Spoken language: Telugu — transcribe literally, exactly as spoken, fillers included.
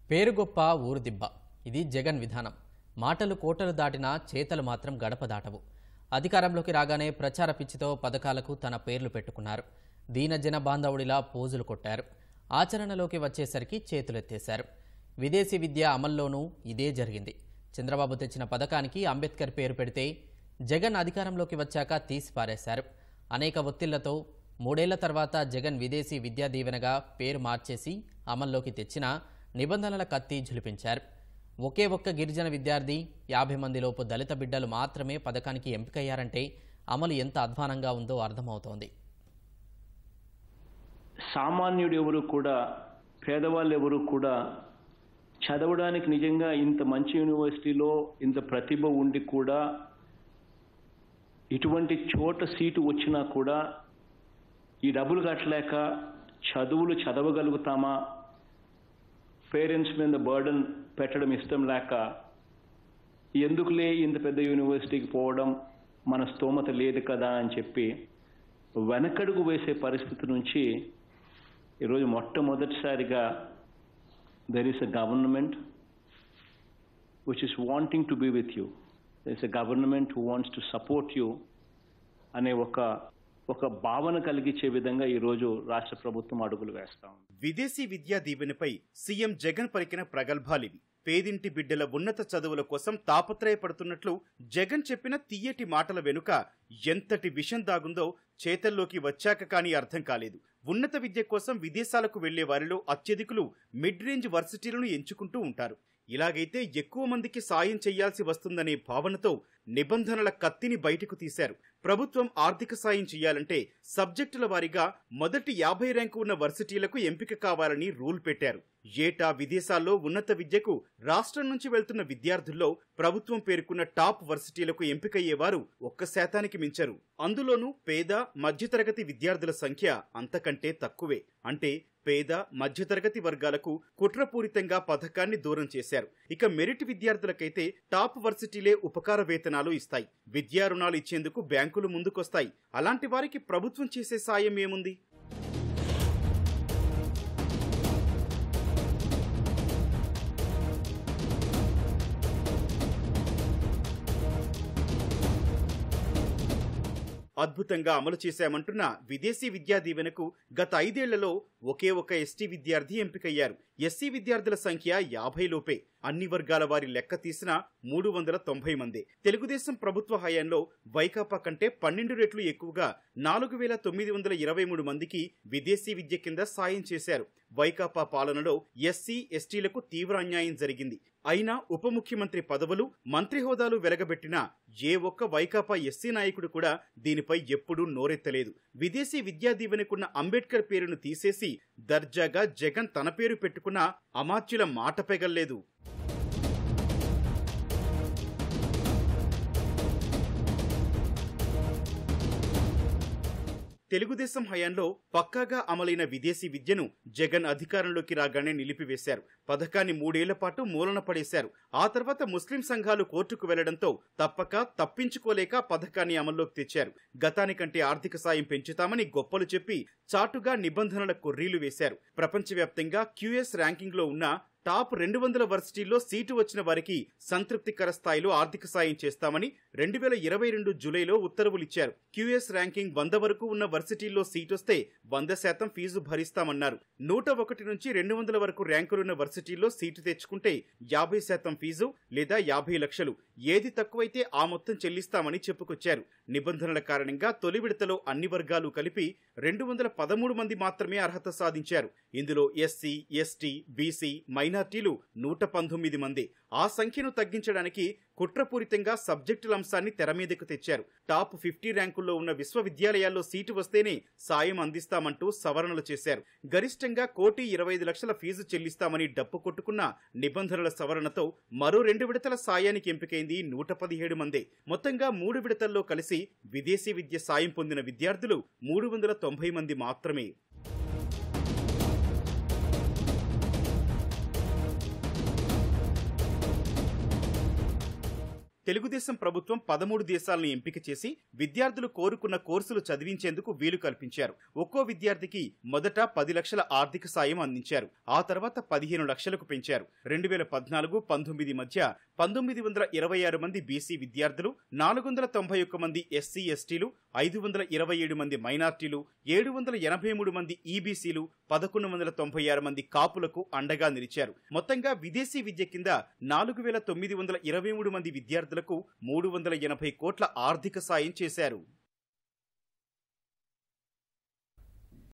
పేరు గొప్ప ఊరు దిబ్బ ఇది జగన్ విధానం. మాటలు కోటలు దాటినా చేతలు మాత్రం గడప దాటవు. అధికారంలోకి రాగానే ప్రచార పిచ్చితో పథకాలకు తన పేర్లు పెట్టుకున్నారు. దీన జన బాంధవుడిలా పోజులు కొట్టారు. ఆచరణలోకి వచ్చేసరికి చేతులెత్తేశారు. విదేశీ విద్య అమల్లోనూ ఇదే జరిగింది. చంద్రబాబు తెచ్చిన పథకానికి అంబేద్కర్ పేరు పెడితే జగన్ అధికారంలోకి వచ్చాక తీసిపారేశారు. అనేక ఒత్తిళ్లతో మూడేళ్ల తర్వాత జగన్ విదేశీ విద్యా దీవెనగా పేరు మార్చేసి అమల్లోకి తెచ్చిన నిబంధనల కత్తి ఝులిపించారు. ఒకే ఒక్క గిరిజన విద్యార్థి, యాభై మంది లోపు దళిత బిడ్డలు మాత్రమే పథకానికి ఎంపికయ్యారంటే అమలు ఎంత అధ్వానంగా ఉందో అర్థమవుతోంది. సామాన్యుడు ఎవరు కూడా, పేదవాళ్ళు ఎవరు కూడా చదవడానికి నిజంగా ఇంత మంచి యూనివర్సిటీలో ఇంత ప్రతిభ ఉండి కూడా ఇటువంటి చోట సీటు వచ్చినా కూడా ఈ డబ్బులు కట్టలేక చదువులు చదవగలుగుతామా, పేరెంట్స్ మీద బర్డన్ పెట్టడం ఇష్టం లేక ఎందుకులే ఇంత పెద్ద యూనివర్సిటీకి పోవడం, మన స్తోమత లేదు కదా అని చెప్పి వెనకడుగు వేసే పరిస్థితి నుంచి ఈరోజు మొట్టమొదటిసారిగా there is a government which is wanting to be with you. There is a government who wants to support you అనే ఒక ఒక భావన కలిగించే విధంగా ఈ రోజు రాష్ట్ర ప్రభుత్వం అడుగులు వేస్తా ఉంది. విదేశీ విద్యా దీవెనపై సీఎం జగన్ పలికిన ప్రగల్భాలివి. పేదింటి బిడ్డల ఉన్నత చదువుల కోసం తాపత్రయపడుతున్నట్లు జగన్ చెప్పిన తీయటి మాటల వెనుక ఎంతటి విషం దాగుందో చేతల్లోకి వచ్చాక కానీ అర్థం కాలేదు. ఉన్నత విద్య కోసం విదేశాలకు వెళ్లే వారిలో అత్యధికులు మిడ్ రేంజ్ వర్సిటీలను ఎంచుకుంటూ ఉంటారు. ఇలాగైతే ఎక్కువ మందికి సాయం చేయాల్సి వస్తుందనే భావనతో నిబంధనల కత్తిని బయటకు తీశారు. ప్రభుత్వం ఆర్థిక సాయం చేయాలంటే సబ్జెక్టుల వారీగా మొదటి యాభై ర్యాంకు ఉన్న వర్సిటీలకు ఎంపిక కావాలని రూల్ పెట్టారు. ఏటా విదేశాల్లో ఉన్నత విద్యకు రాష్ట్రం నుంచి వెళ్తున్న విద్యార్థుల్లో ప్రభుత్వం పేర్కొన్న టాప్ వర్సిటీలకు ఎంపికయ్యేవారు ఒక్క శాతానికి మించరు. అందులోనూ పేద మధ్యతరగతి విద్యార్థుల సంఖ్య అంతకంటే తక్కువే. అంటే పేద మధ్యతరగతి వర్గాలకు కుట్రపూరితంగా పథకాన్ని దూరం చేశారు. ఇక మెరిట్ విద్యార్థులకైతే టాప్ వర్సిటీలే ఉపకార వేతనాలు ఇస్తాయి. విద్యా రుణాలు ఇచ్చేందుకు బ్యాంకులు ముందుకొస్తాయి. అలాంటి వారికి ప్రభుత్వం చేసే సాయం ఏముంది? అద్భుతంగా అమలు చేశామంటున్న విదేశీ విద్యా దీవెనకు గత ఐదేళ్లలో ఒకే ఒక ఎస్టీ విద్యార్థి ఎంపికయ్యారు. ఎస్సీ విద్యార్థుల సంఖ్య యాభై లోపే. అన్ని వర్గాల వారి లెక్క తీసిన మూడు వందల తొంభై మంది. తెలుగుదేశం ప్రభుత్వ హయాంలో వైకాపా కంటే పన్నెండు రెట్లు ఎక్కువగా నాలుగు వేల తొమ్మిది వందల ఇరవై మూడు మందికి విదేశీ విద్య కింద సాయం చేశారు. వైకాపా పాలనలో ఎస్సీ ఎస్టీలకు తీవ్ర అన్యాయం జరిగింది. అయినా ఉప ముఖ్యమంత్రి పదవులు, మంత్రి హోదాలు వెలగబెట్టినా ఏ ఒక్క వైకాపా ఎస్సీ నాయకుడు కూడా దీనిపై ఎప్పుడూ నోరెత్తలేదు. విదేశీ విద్యా దీవెనకున్న అంబేద్కర్ పేరును తీసేసి దర్జాగా జగన్ తన పేరు పెట్టుకున్న అమాత్యుల మాట పెగల్లేదు. తెలుగుదేశం హయాంలో పక్కాగా అమలైన విదేశీ విద్యను జగన్ అధికారంలోకి రాగానే నిలిపివేశారు. పథకాన్ని మూడేళ్ల పాటు మూలన పడేశారు. ఆ తర్వాత ముస్లిం సంఘాలు కోర్టుకు వెళ్లడంతో తప్పక తప్పించుకోలేక పథకాన్ని అమల్లోకి తెచ్చారు. గతానికంటే ఆర్థిక సాయం పెంచుతామని గొప్పలు చెప్పి చాటుగా నిబంధనల కొర్రీలు వేశారు. ప్రపంచవ్యాప్తంగా క్యూఎస్ ర్యాంకింగ్ లో ఉన్న టాప్ రెండు వందల వర్సిటీల్లో సీటు వచ్చిన వారికి సంతృప్తికర స్థాయిలో ఆర్థిక సాయం చేస్తామని రెండు వేల ఇరవై రెండు జూలైలో ఉత్తర్వులిచ్చారు. క్యూఎస్ ర్యాంకింగ్ వంద వరకు ఉన్న వర్సిటీల్లో సీటొస్తే వంద శాతం ఫీజు భరిస్తామన్నారు. నూట ఒకటి నుంచి రెండు వందల వరకు ర్యాంకులున్న వర్సిటీల్లో సీటు తెచ్చుకుంటే యాభై శాతం ఫీజు లేదా యాభై లక్షలు ఏది తక్కువైతే ఆ మొత్తం చెల్లిస్తామని చెప్పుకొచ్చారు. నిబంధనల కారణంగా తొలి విడతలో అన్ని వర్గాలు కలిపి రెండు వందల పదమూడు మంది మాత్రమే అర్హత సాధించారు. ఇందులో ఎస్సీ, ఎస్టీ, బీసీ, మైనార్టీలు నూట పంతొమ్మిది మంది. ఆ సంఖ్యను తగ్గించడానికి కుట్రపూరితంగా సబ్జెక్టుల అంశాన్ని తెరమీదకు తెచ్చారు. టాప్ ఫిఫ్టీ ర్యాంకుల్లో ఉన్న విశ్వవిద్యాలయాల్లో సీటు వస్తేనే సాయం అందిస్తామంటూ సవరణలు చేశారు. గరిష్టంగా కోటి ఇరవై ఐదు లక్షల ఫీజు చెల్లిస్తామని డప్పు కొట్టుకున్న నిబంధనల సవరణతో మరో రెండు విడతల సాయానికి ఎంపికైంది నూట పదిహేడు మంది. మొత్తంగా మూడు విడతల్లో కలిసి విదేశీ విద్య సాయం పొందిన విద్యార్థులు మూడు వందల తొంభై మంది మాత్రమే. తెలుగుదేశం ప్రభుత్వం పదమూడు దేశాలను ఎంపిక చేసి విద్యార్థులు కోరుకున్న కోర్సులు చదివించేందుకు వీలు కల్పించారు. ఒక్కో విద్యార్థికి మొదట పది లక్షల ఆర్థిక సాయం అందించారు. ఆ తర్వాత పదిహేను లక్షలకు పెంచారు. రెండు వేల పద్నాలుగు పంతొమ్మిది మధ్య పంతొమ్మిది వందల ఇరవై ఆరు మంది బీసీ విద్యార్థులు, నాలుగు వందల తొంభై ఒక్క మంది ఎస్సీ ఎస్టీలు, ఐదు వందల ఇరవై ఏడు మంది మైనార్టీలు, ఏడు వందల ఎనభై మూడు మంది ఈబీసీలు, పదకొండు వందల తొంభై ఆరు మంది కాపులకు అండగా నిలిచారు. మొత్తంగా విదేశీ విద్య కింద నాలుగు వేల తొమ్మిది వందల ఇరవై మూడు మంది విద్యార్థులకు మూడు వందల ఎనభై కోట్ల ఆర్థిక సాయం చేశారు.